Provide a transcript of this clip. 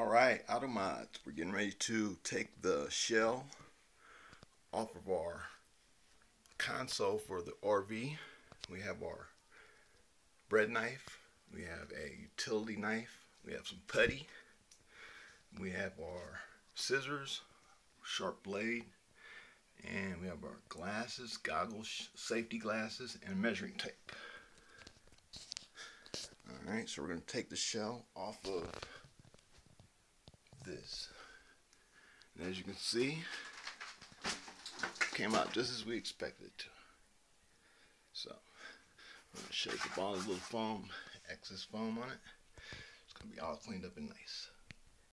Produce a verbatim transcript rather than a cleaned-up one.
Alright, Auto Mods, we're getting ready to take the shell off of our console for the R V. We have our bread knife, we have a utility knife, we have some putty, we have our scissors, sharp blade, and we have our glasses, goggles, safety glasses, and measuring tape. Alright, so we're going to take the shell off of this. And as you can see, it came out just as we expected it to. So, I'm going to shake the bottom of the little foam, excess foam on it. It's going to be all cleaned up and nice.